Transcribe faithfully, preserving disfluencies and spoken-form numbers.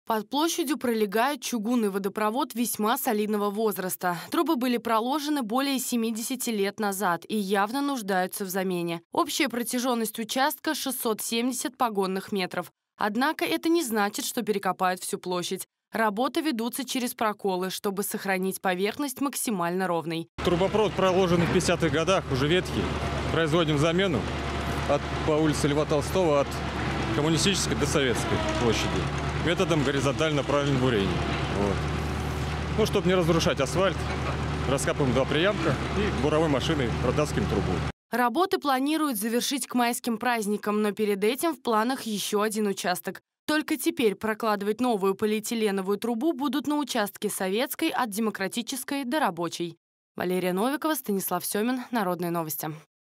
Под площадью пролегает чугунный водопровод весьма солидного возраста. Трубы были проложены более семидесяти лет назад и явно нуждаются в замене. Общая протяженность участка – шестьсот семьдесят погонных метров. Однако это не значит, что перекопают всю площадь. Работы ведутся через проколы, чтобы сохранить поверхность максимально ровной. Трубопровод проложен в пятидесятых годах, уже ветхий. Производим замену от, по улице Льва Толстого от Коммунистической до Советской площади методом горизонтально правильного бурения. Вот. Ну, чтобы не разрушать асфальт, раскапываем два приямка и буровой машиной протаскиваем трубу. Работы планируют завершить к майским праздникам, но перед этим в планах еще один участок. Только теперь прокладывать новую полиэтиленовую трубу будут на участке Советской от Демократической до Рабочей. Валерия Новикова, Станислав Семин. Народные новости.